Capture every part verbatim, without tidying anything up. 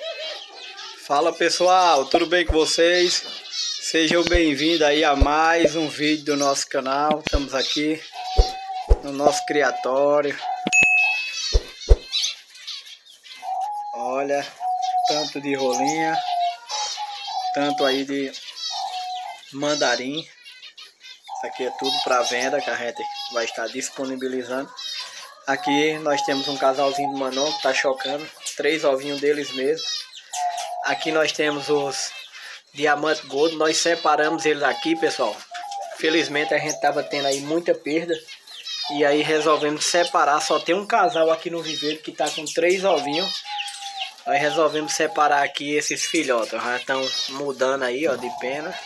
Fala pessoal, tudo bem com vocês? Sejam bem-vindos aí a mais um vídeo do nosso canal. Estamos aqui no nosso criatório. Olha, tanto de rolinha, tanto aí de mandarim. Isso aqui é tudo para venda que a gente vai estar disponibilizando. Aqui nós temos um casalzinho de Manon que está chocando, três ovinhos deles mesmo. Aqui nós temos os Diamante Gold, nós separamos eles aqui, pessoal. Felizmente a gente tava tendo aí muita perda e aí resolvemos separar. Só tem um casal aqui no viveiro que tá com três ovinhos. Nós resolvemos separar aqui esses filhotes, já estão mudando aí, ó, de pena.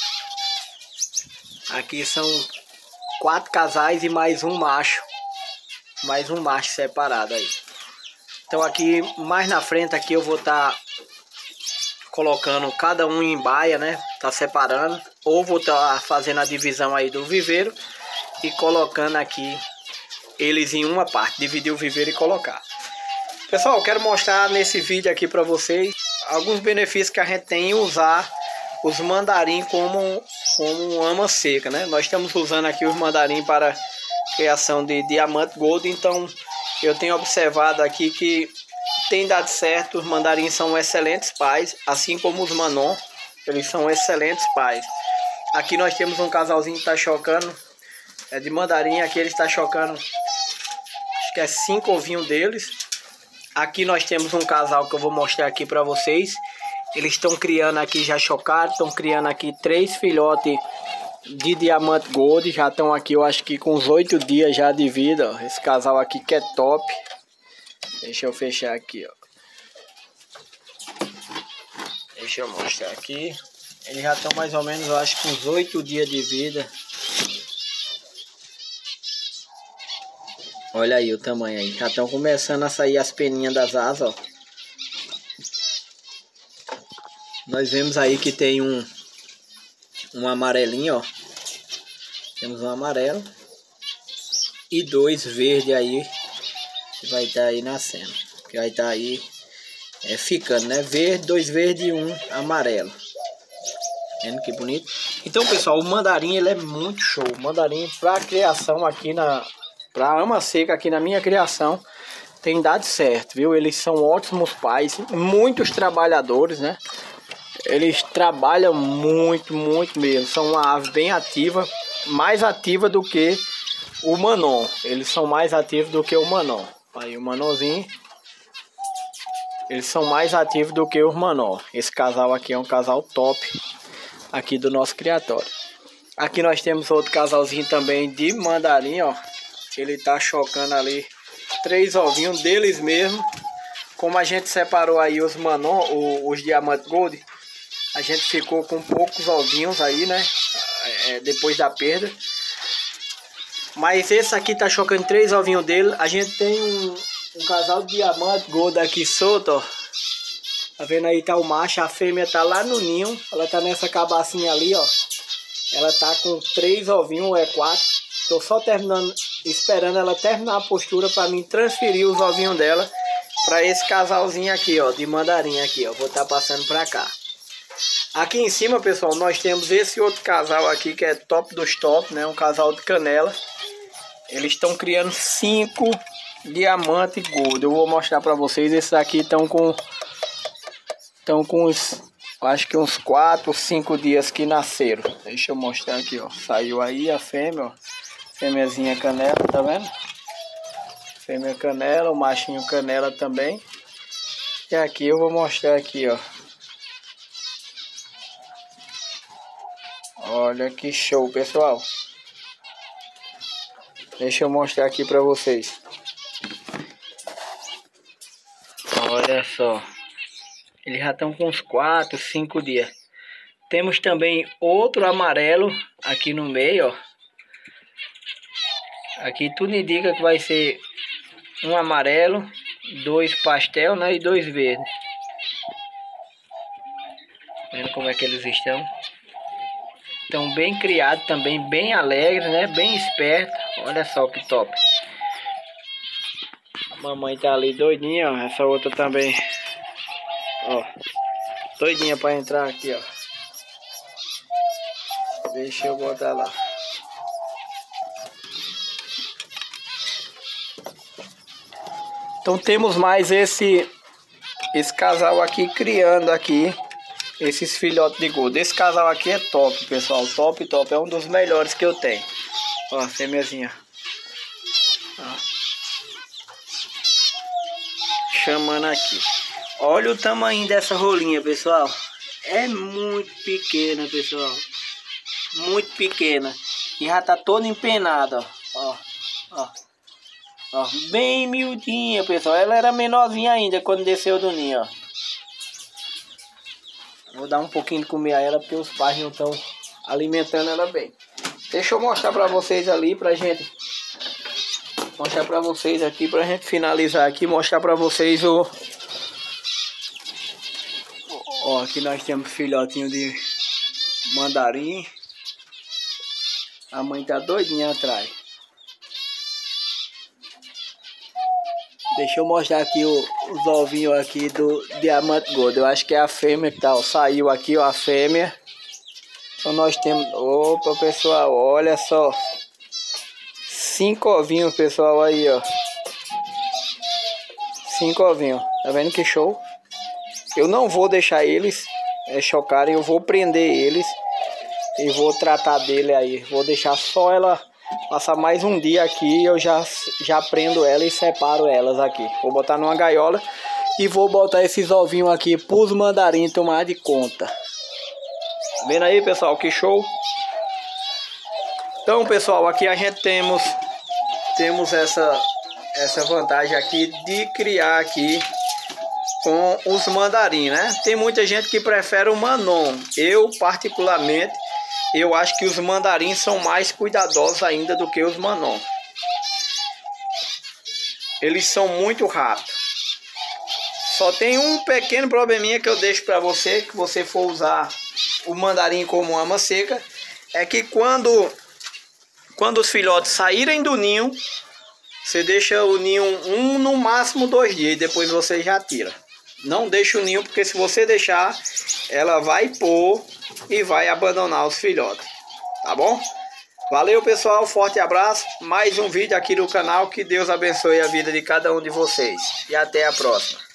Aqui são quatro casais e mais um macho. Mais um macho separado aí. Então aqui, mais na frente aqui eu vou estar tá colocando cada um em baia, né? Tá separando. Ou vou estar tá fazendo a divisão aí do viveiro e colocando aqui eles em uma parte. Dividir o viveiro e colocar. Pessoal, eu quero mostrar nesse vídeo aqui para vocês alguns benefícios que a gente tem em usar os mandarim como, como ama seca, né? Nós estamos usando aqui os mandarim para criação de Diamante Gold, então eu tenho observado aqui que tem dado certo. Os mandarins são excelentes pais, assim como os Manon, eles são excelentes pais. Aqui nós temos um casalzinho que está chocando, é de mandarim. Aqui ele está chocando, acho que é cinco ovinhos deles. Aqui nós temos um casal que eu vou mostrar aqui para vocês. Eles estão criando aqui, já chocaram, estão criando aqui três filhotes de Diamante Gold. Já estão aqui, eu acho que com uns oito dias já de vida, ó. Esse casal aqui que é top. Deixa eu fechar aqui, ó. Deixa eu mostrar aqui. Eles já estão mais ou menos, eu acho que uns oito dias de vida. Olha aí o tamanho aí. Já estão começando a sair as peninhas das asas, ó. Nós vemos aí que tem um um amarelinho, ó. Temos um amarelo e dois verdes aí que vai estar tá aí nascendo, que vai estar tá aí é, ficando, né? Verde, dois verdes e um amarelo. Vendo que bonito? Então, pessoal, o mandarim ele é muito show. O mandarim para criação aqui na para ama seca aqui na minha criação tem dado certo, viu? Eles são ótimos pais, muitos trabalhadores, né? Eles trabalham muito, muito mesmo. São uma ave bem ativa, mais ativa do que o Manon. Eles são mais ativos do que o Manon. Aí o Manonzinho, eles são mais ativos do que os Manon. Esse casal aqui é um casal top aqui do nosso criatório. Aqui nós temos outro casalzinho também de mandarim, ó. Ele tá chocando ali três ovinhos deles mesmo. Como a gente separou aí os Manon, os Diamante Gold, a gente ficou com poucos ovinhos aí, né? É, depois da perda. Mas esse aqui tá chocando três ovinhos dele. A gente tem um, um casal de Diamante Gold aqui solto, ó. Tá vendo aí? Tá o macho. A fêmea tá lá no ninho. Ela tá nessa cabacinha ali, ó. Ela tá com três ovinhos, ou é quatro. Tô só terminando, esperando ela terminar a postura para mim transferir os ovinhos dela para esse casalzinho aqui, ó, de mandarim aqui, ó. Vou estar tá passando para cá. Aqui em cima, pessoal, nós temos esse outro casal aqui que é top dos top, né? Um casal de canela. Eles estão criando cinco Diamante Gold. Eu vou mostrar para vocês. Esses aqui estão com estão com uns, acho que uns quatro, cinco dias que nasceram. Deixa eu mostrar aqui, ó. Saiu aí a fêmea, ó. Fêmeazinha canela, tá vendo? Fêmea canela, o machinho canela também. E aqui eu vou mostrar aqui, ó. Olha que show, pessoal. Deixa eu mostrar aqui pra vocês. Olha só. Eles já estão com uns quatro, cinco dias. Temos também outro amarelo aqui no meio, ó. Aqui tudo indica que vai ser um amarelo, dois pastel, né? E dois verdes. Vendo como é que eles estão. Estão bem criados também, bem alegres, né? Bem espertos. Olha só que top. A mamãe tá ali doidinha, ó. Essa outra também Ó, doidinha pra entrar aqui, ó. Deixa eu botar lá. Então temos mais esse esse casal aqui criando aqui esses filhotes de gordo. Esse casal aqui é top, pessoal. Top, top. É um dos melhores que eu tenho. Ó, a fêmeazinha. Ó. Chamando aqui. Olha o tamanho dessa rolinha, pessoal. É muito pequena, pessoal. Muito pequena. E já tá toda empenada, ó. Ó, ó. Ó, bem miudinha, pessoal. Ela era menorzinha ainda quando desceu do ninho, ó. Vou dar um pouquinho de comer a ela porque os pais não estão alimentando ela bem. Deixa eu mostrar pra vocês ali pra gente. Mostrar pra vocês aqui pra gente finalizar aqui. Mostrar pra vocês o... Ó, aqui nós temos filhotinho de mandarim. A mãe tá doidinha atrás. Deixa eu mostrar aqui o, os ovinhos aqui do Diamante Gold. Eu acho que é a fêmea que tá, ó, saiu aqui, ó, a fêmea. Então nós temos... Opa, pessoal, olha só. Cinco ovinhos, pessoal, aí, ó. Cinco ovinhos. Tá vendo que show? Eu não vou deixar eles é, chocarem. Eu vou prender eles. E vou tratar dele aí. Vou deixar só ela... Passar mais um dia aqui, eu já, já prendo ela e separo elas aqui. Vou botar numa gaiola e vou botar esses ovinhos aqui pros mandarins tomar de conta. Vendo aí, pessoal, que show? Então, pessoal, aqui a gente temos temos essa essa vantagem aqui de criar aqui com os mandarins, né? Tem muita gente que prefere o Manon. Eu, particularmente, eu acho que os mandarins são mais cuidadosos ainda do que os Manon. Eles são muito rápidos. Só tem um pequeno probleminha que eu deixo para você, que você for usar o mandarim como ama seca, é que quando, quando os filhotes saírem do ninho, você deixa o ninho um, no máximo dois dias, e depois você já tira. Não deixa o ninho, porque se você deixar, ela vai pôr e vai abandonar os filhotes, tá bom? Valeu, pessoal, forte abraço, mais um vídeo aqui no canal, que Deus abençoe a vida de cada um de vocês e até a próxima.